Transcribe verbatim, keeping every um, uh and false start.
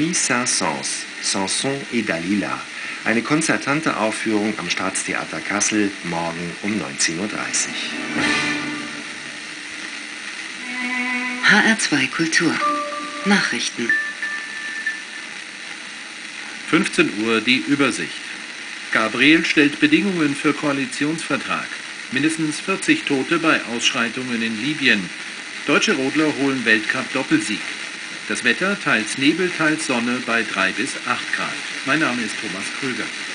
Nuit Saint-Saëns, Samson et Dalila. Eine konzertante Aufführung am Staatstheater Kassel, morgen um neunzehn Uhr dreißig. H R zwei Kultur. Nachrichten. fünfzehn Uhr die Übersicht. Gabriel stellt Bedingungen für Koalitionsvertrag. Mindestens vierzig Tote bei Ausschreitungen in Libyen. Deutsche Rodler holen Weltcup-Doppelsieg. Das Wetter teils Nebel, teils Sonne bei drei bis acht Grad. Mein Name ist Thomas Krüger.